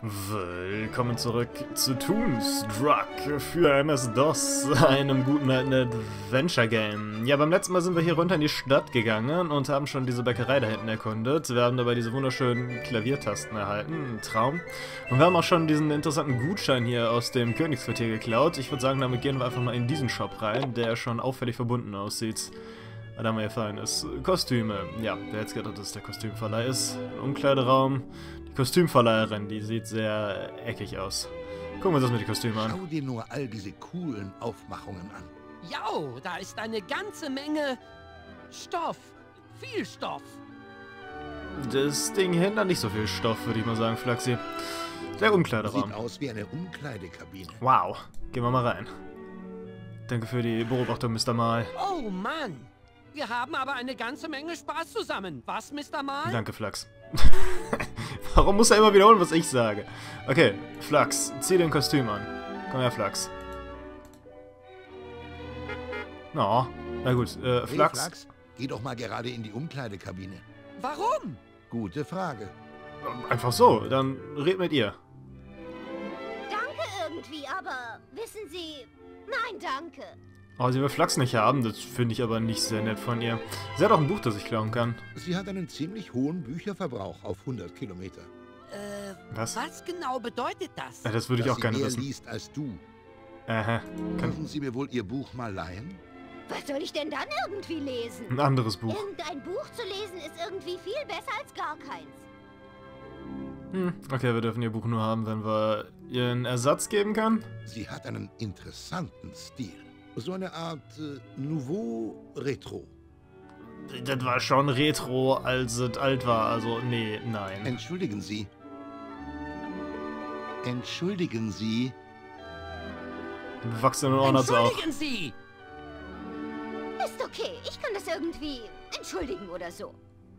Willkommen zurück zu Toonstruck für MS-DOS, einem guten alten Adventure-Game. Ja, beim letzten Mal sind wir hier runter in die Stadt gegangen und haben schon diese Bäckerei da hinten erkundet. Wir haben dabei diese wunderschönen Klaviertasten erhalten, ein Traum. Und wir haben auch schon diesen interessanten Gutschein hier aus dem Königsquartier geklaut. Ich würde sagen, damit gehen wir einfach mal in diesen Shop rein, der schon auffällig verbunden aussieht. Was haben wir hier Feines? Kostüme. Ja, wer jetzt gedacht, dass es der Kostümverleih ist. Ein Umkleideraum. Die Kostümverleiherin, die sieht sehr eckig aus. Gucken wir uns das mit den Kostümen an. Schau dir nur all diese coolen Aufmachungen an. Jau, da ist eine ganze Menge Stoff. Viel Stoff. Das Ding hindert nicht so viel Stoff, würde ich mal sagen, Flaxi. Der Umkleideraum. Sieht aus wie eine Umkleidekabine. Wow. Gehen wir mal rein. Danke für die Beobachtung, Mr. Mal. Oh Mann. Wir haben aber eine ganze Menge Spaß zusammen. Was, Mr. Mal? Danke, Flax. Warum muss er immer wiederholen, was ich sage? Okay, Flax, zieh den Kostüm an. Komm her, Flax. No, na gut, Flax. Hey, Flax, geh doch mal gerade in die Umkleidekabine. Warum? Gute Frage. Einfach so, dann red mit ihr. Danke irgendwie, aber wissen Sie... Nein, danke. Oh, sie will Flax nicht haben, das finde ich aber nicht sehr nett von ihr. Sie hat auch ein Buch, das ich klauen kann. Sie hat einen ziemlich hohen Bücherverbrauch auf 100 Kilometer. Was? Was genau bedeutet das? Ja, das würde ich Dass auch gerne sie mehr wissen. liest als du. Kann Könnten Sie mir wohl Ihr Buch mal leihen? Was soll ich denn dann irgendwie lesen? ein anderes Buch. Irgendein Buch zu lesen ist irgendwie viel besser als gar keins. Okay, wir dürfen ihr Buch nur haben, wenn wir ihr einen Ersatz geben können. Sie hat einen interessanten Stil. So eine Art Nouveau Retro. Das war schon Retro, als es alt war, also nee, nein. Entschuldigen Sie. Entschuldigen Sie. Die wachsenden Ohren hat sie auch. Entschuldigen Sie! Ist okay, ich kann das irgendwie entschuldigen oder so.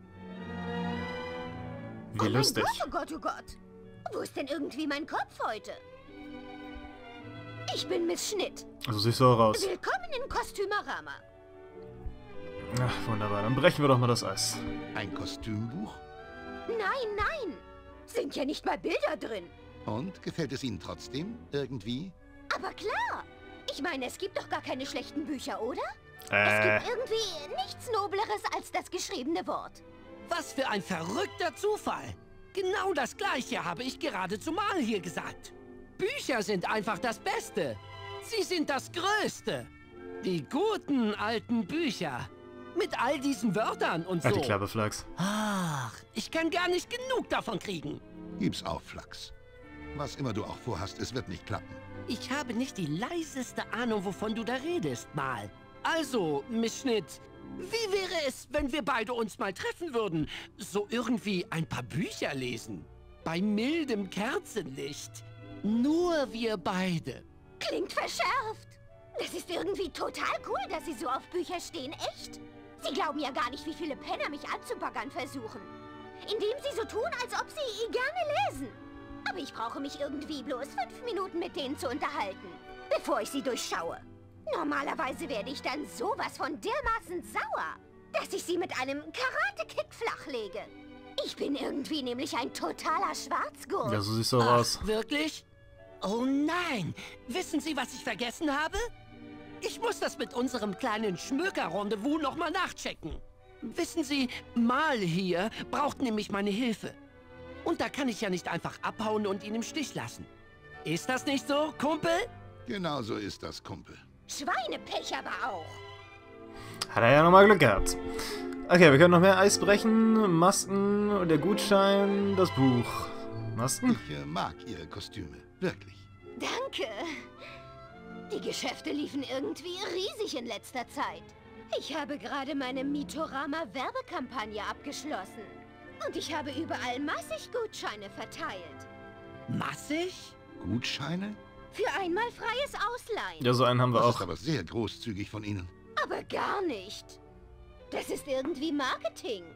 Wie lustig. Mein Gott, oh Gott, oh Gott. Wo ist denn irgendwie mein Kopf heute? Ich bin Miss Schnitt. Also siehst du auch raus. Willkommen in Kostümerama. Ach, wunderbar, dann brechen wir doch mal das Eis. Ein Kostümbuch? Nein, nein. Sind ja nicht mal Bilder drin. Und gefällt es Ihnen trotzdem irgendwie? Aber klar. Ich meine, es gibt doch gar keine schlechten Bücher, oder? Es gibt irgendwie nichts Nobleres als das geschriebene Wort. Was für ein verrückter Zufall. Genau das Gleiche habe ich gerade zumal hier gesagt. Bücher sind einfach das Beste. Sie sind das Größte. Die guten alten Bücher. Mit all diesen Wörtern und so. Halt die Klappe, Flax. Ach, ich kann gar nicht genug davon kriegen. Gib's auf, Flax. Was immer du auch vorhast, es wird nicht klappen. Ich habe nicht die leiseste Ahnung, wovon du da redest, Mal. Also, Miss Schnitt, wie wäre es, wenn wir beide uns mal treffen würden? So irgendwie ein paar Bücher lesen. Bei mildem Kerzenlicht. Nur wir beide. Klingt verschärft. Das ist irgendwie total cool, dass Sie so auf Bücher stehen, echt? Sie glauben ja gar nicht, wie viele Penner mich anzubaggern versuchen. Indem Sie so tun, als ob Sie gerne lesen. Aber ich brauche mich irgendwie bloß 5 Minuten mit denen zu unterhalten, bevor ich sie durchschaue. Normalerweise werde ich dann sowas von dermaßen sauer, dass ich sie mit einem Karate-Kick flachlege. Ich bin irgendwie nämlich ein totaler Schwarzgurt. Ja, so siehst du auch aus. Wirklich? Oh nein! Wissen Sie, was ich vergessen habe? Ich muss das mit unserem kleinen Schmöker-Rendezvous nochmal nachchecken. Wissen Sie, Mal hier braucht nämlich meine Hilfe. Und da kann ich ja nicht einfach abhauen und ihn im Stich lassen. Ist das nicht so, Kumpel? Genau so ist das, Kumpel. Schweinepech aber auch. Hat er ja nochmal Glück gehabt. Okay, wir können noch mehr Eis brechen. Masken, der Gutschein, das Buch. Masken? Ich mag Ihre Kostüme. Wirklich. Danke. Die Geschäfte liefen irgendwie riesig in letzter Zeit. Ich habe gerade meine Mitorama-Werbekampagne abgeschlossen. Und ich habe überall massig Gutscheine verteilt. Massig? Gutscheine? Für einmal freies Ausleihen. Ja, so einen haben wir Das ist auch. aber sehr großzügig von Ihnen. Aber gar nicht. Das ist irgendwie Marketing.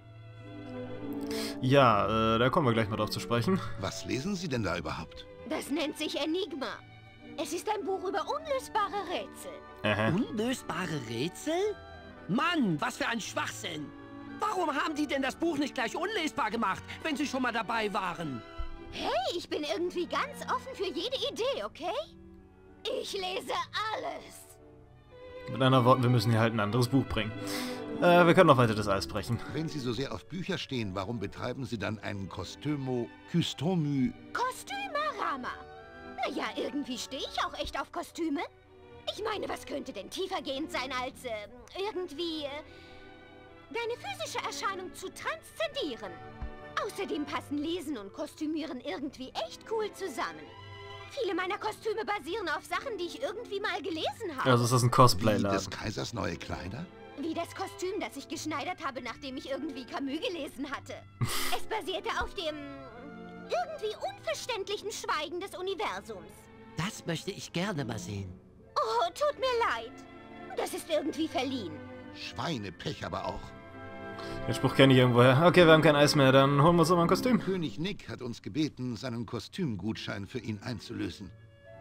Ja, da kommen wir gleich mal drauf zu sprechen. Was lesen Sie denn da überhaupt? Das nennt sich Enigma. Es ist ein Buch über unlösbare Rätsel. Unlösbare Rätsel? Mann, was für ein Schwachsinn! Warum haben die denn das Buch nicht gleich unlesbar gemacht, wenn sie schon mal dabei waren? Hey, ich bin irgendwie ganz offen für jede Idee, okay? Ich lese alles. Mit anderen Worten, wir müssen hier halt ein anderes Buch bringen. Wir können noch weiter das Eis brechen. Wenn Sie so sehr auf Bücher stehen, warum betreiben Sie dann einen Costumo Customü? Kostümerama. Naja, irgendwie stehe ich auch echt auf Kostüme. Ich meine, was könnte denn tiefergehend sein als irgendwie deine physische Erscheinung zu transzendieren? Außerdem passen Lesen und Kostümieren irgendwie echt cool zusammen. Viele meiner Kostüme basieren auf Sachen, die ich irgendwie mal gelesen habe. Also ist das ein Wie Cosplay-Laden. des Kaisers neue Kleider? Wie das Kostüm, das ich geschneidert habe, nachdem ich irgendwie Camus gelesen hatte. Es basierte auf dem irgendwie unverständlichen Schweigen des Universums. Das möchte ich gerne mal sehen. Oh, tut mir leid. Das ist irgendwie verliehen. Schweinepech aber auch. Den Spruch kenne ich irgendwoher. Okay, wir haben kein Eis mehr, dann holen wir uns doch mal ein Kostüm. König Nick hat uns gebeten, seinen Kostümgutschein für ihn einzulösen.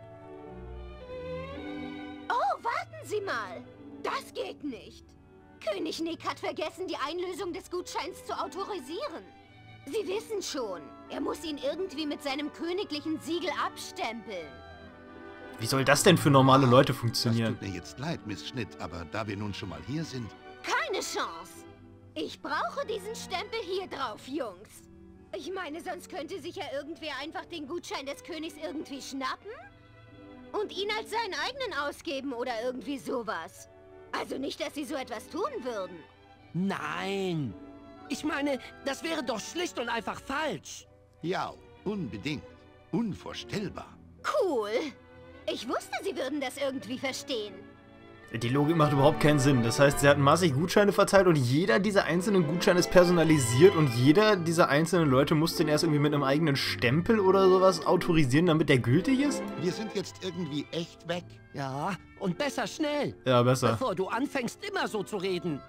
Oh, warten Sie mal. Das geht nicht. König Nick hat vergessen, die Einlösung des Gutscheins zu autorisieren. Sie wissen schon, er muss ihn irgendwie mit seinem königlichen Siegel abstempeln. Wie soll das denn für normale Leute Das funktionieren? tut mir jetzt leid, Miss Schnitt, aber da wir nun schon mal hier sind... Keine Chance. Ich brauche diesen Stempel hier drauf, Jungs. Ich meine, sonst könnte sich ja irgendwer einfach den Gutschein des Königs irgendwie schnappen und ihn als seinen eigenen ausgeben oder irgendwie sowas. Also nicht, dass sie so etwas tun würden. Nein. Ich meine, das wäre doch schlicht und einfach falsch. Ja, unbedingt. Unvorstellbar. Cool. Ich wusste, sie würden das irgendwie verstehen. Die Logik macht überhaupt keinen Sinn. Das heißt, sie hatten massig Gutscheine verteilt und jeder dieser einzelnen Gutscheine ist personalisiert und jeder dieser einzelnen Leute muss den erst irgendwie mit einem eigenen Stempel oder sowas autorisieren, damit der gültig ist? Wir sind jetzt irgendwie echt weg. Ja, und besser schnell. Ja, besser. Bevor du anfängst, immer so zu reden.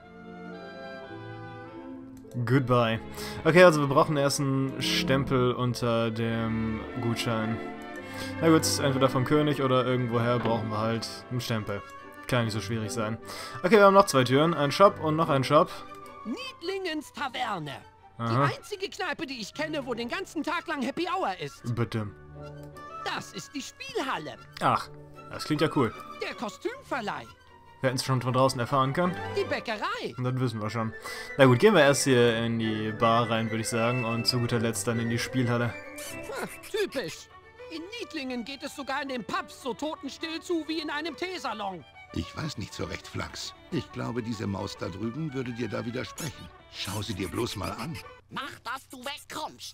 Goodbye. Okay, also wir brauchen erst einen Stempel unter dem Gutschein. Na gut, entweder vom König oder irgendwoher brauchen wir halt einen Stempel. Kann nicht so schwierig sein. Okay, wir haben noch 2 Türen. Einen Shop und noch einen Shop. Niedlingens Taverne. Aha. Die einzige Kneipe, die ich kenne, wo den ganzen Tag lang Happy Hour ist. Bitte. Das ist die Spielhalle. Ach, das klingt ja cool. Der Kostümverleih. Wir hätten es schon von draußen erfahren können. Die Bäckerei. Und das wissen wir schon. Na gut, gehen wir erst hier in die Bar rein, würde ich sagen. Und zu guter Letzt dann in die Spielhalle. Typisch. In Niedlingen geht es sogar in den Pubs so totenstill zu wie in einem Teesalon. Ich weiß nicht so recht, Flachs. Ich glaube, diese Maus da drüben würde dir da widersprechen. Schau sie dir bloß mal an. Mach, dass du wegkommst.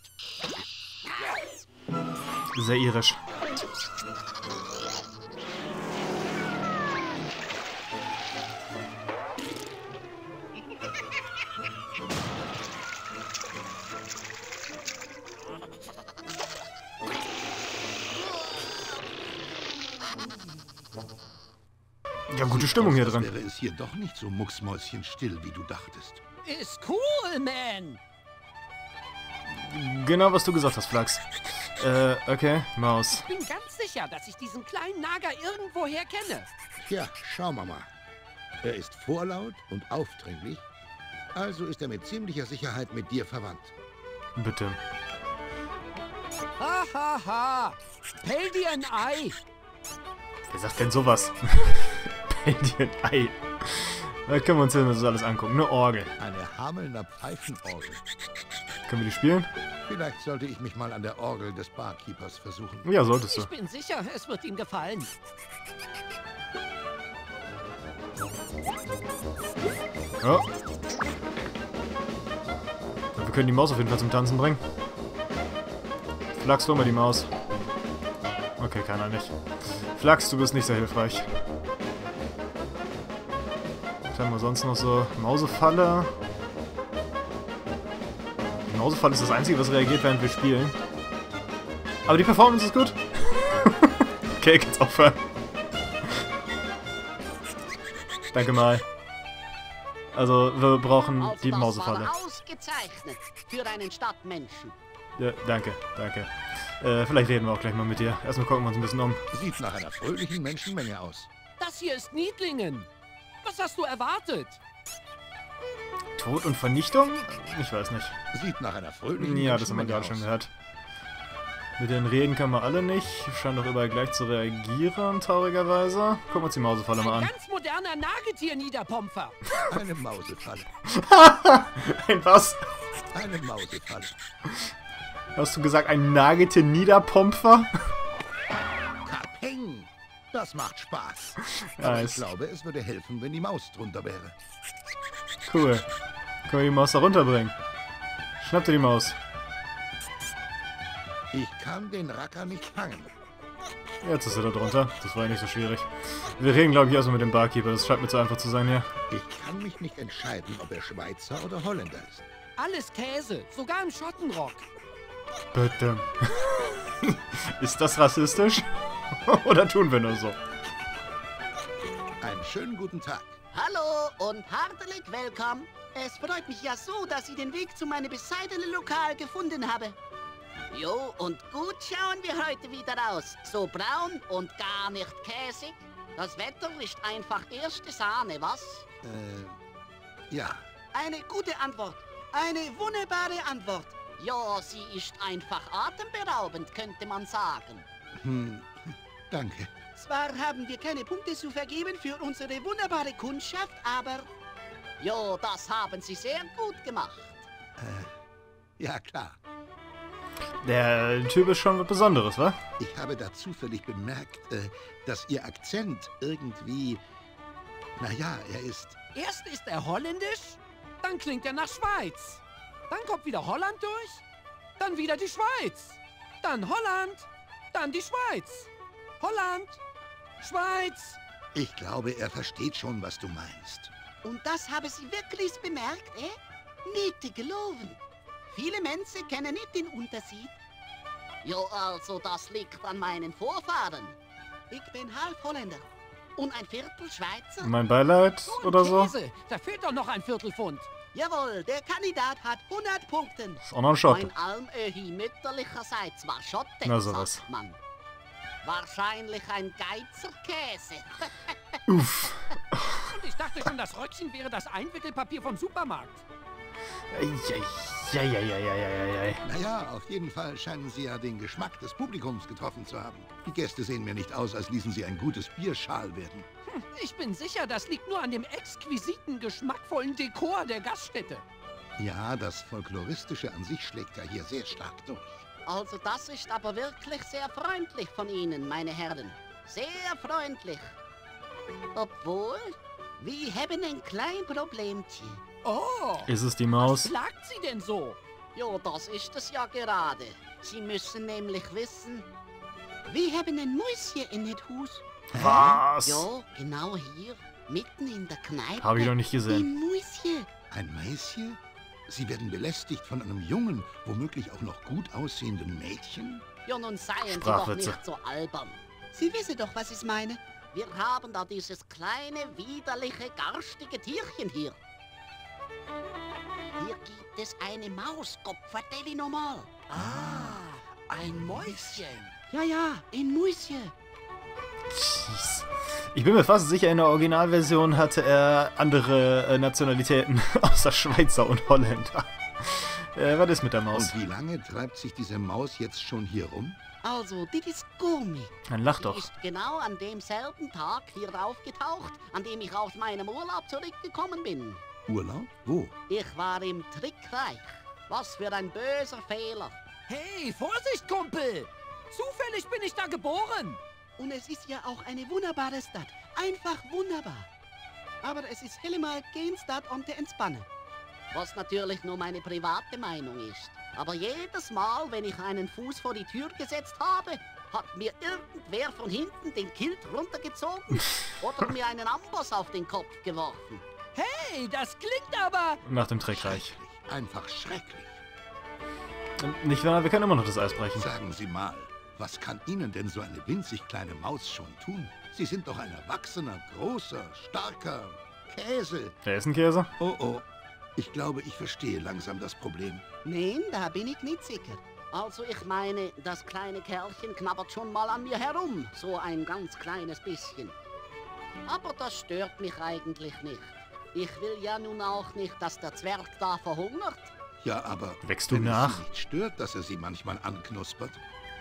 Sehr irisch. Ja, gute Stimmung hier Als drin. wäre es hier doch nicht so mucksmäuschenstill, wie du dachtest. Ist cool, man. Genau, was du gesagt hast, Flachs. Okay, Maus. Ich bin ganz sicher, dass ich diesen kleinen Nager irgendwoher kenne. Tja, schauen wir mal. Er ist vorlaut und aufdringlich, also ist er mit ziemlicher Sicherheit mit dir verwandt. Bitte. Ha, ha, ha. Pell dir ein Ei. Wer sagt denn sowas? Pell dir ein Ei. Da können wir uns hier das alles angucken. Eine Orgel. Eine Hamelner Pfeifenorgel. Können wir die spielen? Vielleicht sollte ich mich mal an der Orgel des Barkeepers versuchen. Ja, solltest du. Ich bin sicher, es wird ihm gefallen. Ja. Wir können die Maus auf jeden Fall zum Tanzen bringen. Flachs, hol mal die Maus. Okay, kann er nicht. Flachs, du bist nicht sehr hilfreich. Was haben wir sonst noch so? Mausefalle. Die Mausefalle ist das Einzige, was reagiert, während wir spielen. Aber die Performance ist gut. Okay, kannst aufhören. Danke mal. Also, wir brauchen Also die das Mausefalle. war ausgezeichnet für einen Stadtmenschen. Ja, danke, danke. Vielleicht reden wir auch gleich mal mit dir. Erstmal gucken wir uns ein bisschen um. Sieht nach einer fröhlichen Menschenmenge aus. Das hier ist Niedlingen. Was hast du erwartet? Tod und Vernichtung? Ich weiß nicht. Sieht nach einer fröhlichen Ja, das haben wir Menschenmenge gerade schon aus. gehört. Mit den Reden kann man alle nicht. Scheint doch überall gleich zu reagieren, traurigerweise. Gucken wir uns die Mausefalle mal Ein an. ganz moderner Nagetier-Niederpumpfer. Eine Mausefalle. Ein was? Eine Mausefalle. Hast du gesagt, ein Nagetier-Niederpumpfer? Kapeng! Das macht Spaß. Aber Nice. ich glaube, es würde helfen, wenn die Maus drunter wäre. Cool. Können wir die Maus da runterbringen? Schnapp dir die Maus. Ich kann den Racker nicht fangen. Jetzt ist er da drunter. Das war ja nicht so schwierig. Wir reden, glaube ich, erstmal mit dem Barkeeper. Das scheint mir zu einfach zu sein hier. Ich kann mich nicht entscheiden, ob er Schweizer oder Holländer ist. Alles Käse, sogar im Schottenrock. Bitte. Ist das rassistisch? Oder tun wir nur so? Einen schönen guten Tag. Hallo und herzlich willkommen. Es freut mich ja so, dass ich den Weg zu meinem bescheidenen Lokal gefunden habe. Jo, und gut schauen wir heute wieder aus. So braun und gar nicht käsig. Das Wetter ist einfach erste Sahne, was? Ja. Eine gute Antwort. Eine wunderbare Antwort. Ja, sie ist einfach atemberaubend, könnte man sagen. Danke. Zwar haben wir keine Punkte zu vergeben für unsere wunderbare Kundschaft, aber... Jo, das haben Sie sehr gut gemacht. Ja, klar. Der Typ ist schon was Besonderes, wa? Ich habe da zufällig bemerkt, dass Ihr Akzent irgendwie... Naja, er ist... Erst ist er holländisch, dann klingt er nach Schweiz. Dann kommt wieder Holland durch, dann wieder die Schweiz. Dann Holland, dann die Schweiz. Holland, Schweiz. Ich glaube, er versteht schon, was du meinst. Und das haben Sie wirklich bemerkt, Nicht gelogen. Viele Menschen kennen nicht den Unterschied. Jo, also das liegt an meinen Vorfahren. Ich bin halb Holländer und ein Viertel Schweizer. Mein Beileid Nur ein oder so? Käse. Da fehlt doch noch ein Viertelpfund. Jawohl, der Kandidat hat 100 Punkte. Ist auch noch ein Schotte. Mein Almöhi mütterlicherseits war Schotte, Na, sowas. sagt man. Wahrscheinlich ein Geizerkäse. Uff. Und ich dachte schon, das Röckchen wäre das Einwickelpapier vom Supermarkt. Eieieiei. Naja, auf jeden Fall scheinen Sie ja den Geschmack des Publikums getroffen zu haben. Die Gäste sehen mir nicht aus, als ließen sie ein gutes Bierschal werden. Ich bin sicher, das liegt nur an dem exquisiten, geschmackvollen Dekor der Gaststätte. Ja, das Folkloristische an sich schlägt ja hier sehr stark durch. Also das ist aber wirklich sehr freundlich von Ihnen, meine Herren. Sehr freundlich. Obwohl, wir haben ein kleines Problemchen. Oh, Ist es die was Maus? plagt sie denn so? Ja, das ist es ja gerade. Sie müssen nämlich wissen, wir haben ein Mäuschen in das Haus. Was? Ja, genau hier, mitten in der Kneipe. Habe ich noch nicht gesehen. Ein Mäuschen. Ein Mäuschen? Sie werden belästigt von einem jungen, womöglich auch noch gut aussehenden Mädchen? Ja, nun seien Sie doch Sprachwitze. nicht so albern. Sie wissen doch, was ich meine. Wir haben da dieses kleine, widerliche, garstige Tierchen hier. Hier gibt es eine Maus, Kopf, vertell ich nochmal. Ein Mäuschen. Ja, ein Mäuschen. Jeez. Ich bin mir fast sicher, in der Originalversion hatte er andere Nationalitäten außer Schweizer und Holländer. Was ist mit der Maus? Und wie lange treibt sich diese Maus jetzt schon hier rum? Also, das ist Gummi. Dann lach Die doch. ist genau an demselben Tag hier aufgetaucht, an dem ich aus meinem Urlaub zurückgekommen bin. Urlaub? Wo? Ich war im Trickreich. Was für ein böser Fehler. Hey, Vorsicht, Kumpel! Zufällig bin ich da geboren. Und es ist ja auch eine wunderbare Stadt. Einfach wunderbar. Aber es ist helemaal kein Stadt, um zu entspannen. Was natürlich nur meine private Meinung ist. Aber jedes Mal, wenn ich einen Fuß vor die Tür gesetzt habe, hat mir irgendwer von hinten den Kilt runtergezogen oder mir einen Amboss auf den Kopf geworfen. Hey, das klingt aber... Nach dem Trickreich. Schrecklich. Einfach schrecklich. Nicht wahr? Wir können immer noch das Eis brechen. Sagen Sie mal, was kann Ihnen denn so eine winzig kleine Maus schon tun? Sie sind doch ein erwachsener, großer, starker Käse. Wer ist ein Käse? Oh, oh. Ich glaube, ich verstehe langsam das Problem. Nein, da bin ich nicht sicher. Also ich meine, das kleine Kerlchen knabbert schon mal an mir herum. So ein ganz kleines bisschen. Aber das stört mich eigentlich nicht. Ich will ja nun auch nicht, dass der Zwerg da verhungert. Ja, aber Wächst du wenn nach? es Sie nicht stört, dass er Sie manchmal anknuspert.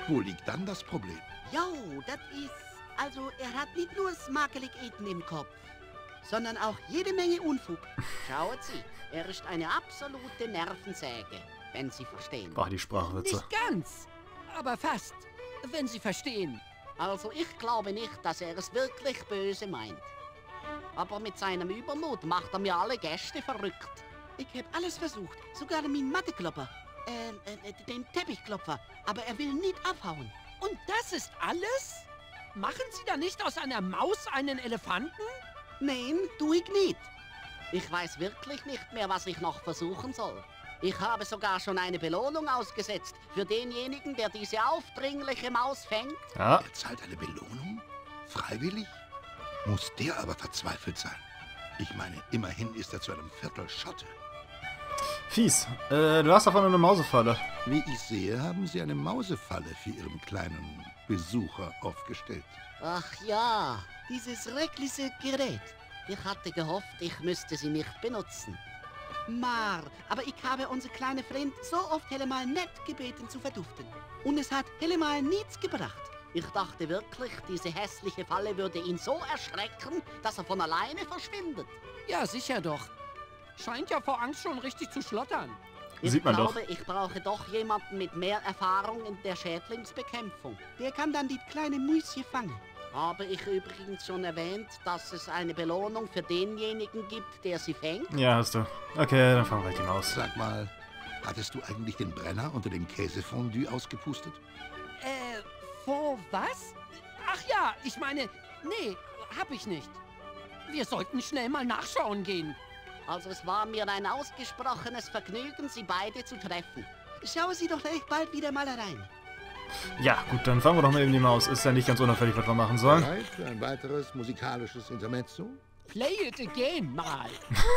Wo liegt dann das Problem? Jo, das ist... Also, er hat nicht nur smakelig Eten im Kopf, sondern auch jede Menge Unfug. Schauen Sie, er ist eine absolute Nervensäge, wenn Sie verstehen. Ach, die Sprachwitze. Nicht ganz, aber fast, wenn Sie verstehen. Also, ich glaube nicht, dass er es wirklich böse meint. Aber mit seinem Übermut macht er mir alle Gäste verrückt. Ich habe alles versucht, sogar meinen Matteklopper, den Teppichklopfer, aber er will nicht abhauen. Und das ist alles? Machen Sie da nicht aus einer Maus einen Elefanten? Nein, tu ich nicht. Ich weiß wirklich nicht mehr, was ich noch versuchen soll. Ich habe sogar schon eine Belohnung ausgesetzt für denjenigen, der diese aufdringliche Maus fängt. Ja. Er zahlt eine Belohnung? Freiwillig? Muss der aber verzweifelt sein. Ich meine, immerhin ist er zu einem Viertel Schotte. Fies. Du hast davon eine Mausefalle. Wie ich sehe, haben Sie eine Mausefalle für Ihren kleinen Besucher aufgestellt. Ach ja, dieses schreckliche Gerät. Ich hatte gehofft, ich müsste sie nicht benutzen. Mar, aber ich habe unser kleiner Freund so oft Hellemal nett gebeten zu verduften. Und es hat Hellemal nichts gebracht. Ich dachte wirklich, diese hässliche Falle würde ihn so erschrecken, dass er von alleine verschwindet. Ja, sicher doch. Scheint ja vor Angst schon richtig zu schlottern. Sieht man Ich glaube, ich brauche doch jemanden mit mehr Erfahrung in der Schädlingsbekämpfung. Der kann dann die kleine Mäuschen fangen. Habe ich übrigens schon erwähnt, dass es eine Belohnung für denjenigen gibt, der sie fängt? Ja, hast du. Okay, dann fangen wir die Maus. Sag mal, hattest du eigentlich den Brenner unter dem Käsefondue ausgepustet? Vor was? Ach ja, ich meine, nee, hab ich nicht. Wir sollten schnell mal nachschauen gehen. Also es war mir ein ausgesprochenes Vergnügen, Sie beide zu treffen. Schauen Sie doch recht bald wieder mal herein. Ja, gut, dann fangen wir doch mal eben die Maus. Ist ja nicht ganz unauffällig, was wir machen sollen. Bereit für ein weiteres musikalisches Intermezzo? Play it again mal.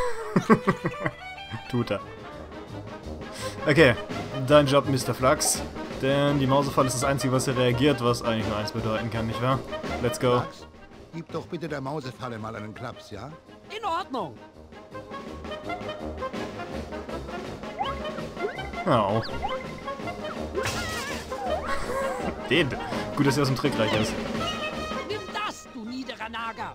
Tut er. Okay, dein Job, Mr. Flux. Denn die Mausefalle ist das Einzige, was hier reagiert, was eigentlich nur eins bedeuten kann, nicht wahr? Let's go. Max, gib doch bitte der Mausefalle mal einen Klaps, ja? In Ordnung. Au. Den. Gut, dass er aus dem Trick reich ist. Nimm das, du niederer Nager.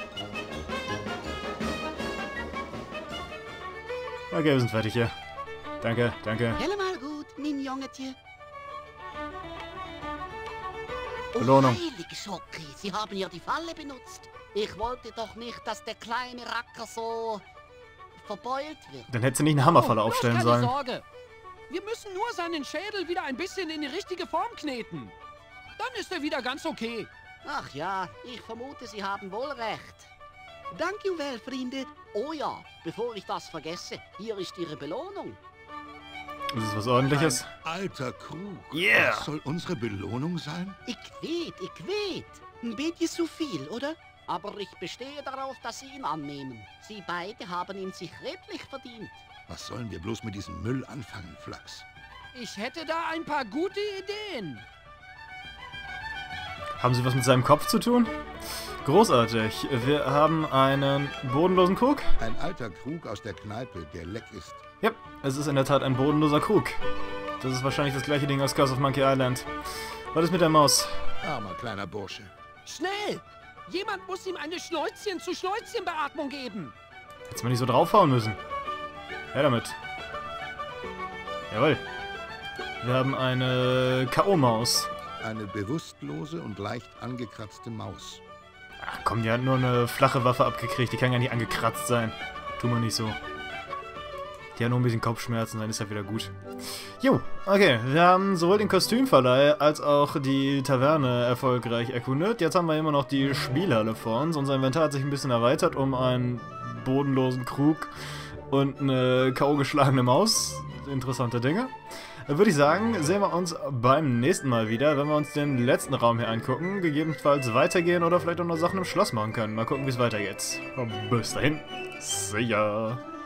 Okay, wir sind fertig hier. Danke, danke. Hellemal gut, mein Jungetje. Belohnung. Oh, heilige Schocke, Sie haben ja die Falle benutzt. Ich wollte doch nicht, dass der kleine Racker so verbeult wird. Dann hätte sie nicht eine Hammerfalle aufstellen keine sollen. Sorge. Wir müssen nur seinen Schädel wieder ein bisschen in die richtige Form kneten. Dann ist er wieder ganz okay. Ach ja, ich vermute, Sie haben wohl recht. Danke well, Freunde. Oh ja, bevor ich das vergesse, hier ist Ihre Belohnung. Das ist was Ordentliches. Ein alter Krug. Yeah. Was soll unsere Belohnung sein? Ich weet. Ein bisschen zu viel, oder? Aber ich bestehe darauf, dass Sie ihn annehmen. Sie beide haben ihn sich redlich verdient. Was sollen wir bloß mit diesem Müll anfangen, Flux? Ich hätte da ein paar gute Ideen. Haben Sie was mit seinem Kopf zu tun? Großartig. Wir haben einen bodenlosen Krug. Ein alter Krug aus der Kneipe, der leck ist. Ja, es ist in der Tat ein bodenloser Krug. Das ist wahrscheinlich das gleiche Ding aus Curse of Monkey Island. Was ist mit der Maus? Armer kleiner Bursche. Schnell! Jemand muss ihm eine Schnäuzchen-zu-Schnäuzchen-Beatmung geben. Hättest man nicht so draufhauen müssen. Ja, damit. Jawohl. Wir haben eine K.O.-Maus. Eine bewusstlose und leicht angekratzte Maus. Ach komm, die hat nur eine flache Waffe abgekriegt. Die kann ja nicht angekratzt sein. Tu mal nicht so. Die hat nur ein bisschen Kopfschmerzen, dann ist er wieder gut. Jo, okay. Wir haben sowohl den Kostümverleih als auch die Taverne erfolgreich erkundet. Jetzt haben wir immer noch die Spielhalle vor uns. Unser Inventar hat sich ein bisschen erweitert um einen bodenlosen Krug und eine K.O. geschlagene Maus. Interessante Dinge. Dann würde ich sagen, sehen wir uns beim nächsten Mal wieder, wenn wir uns den letzten Raum hier angucken, gegebenenfalls weitergehen oder vielleicht auch noch Sachen im Schloss machen können. Mal gucken, wie es weitergeht. Bis dahin, see ya!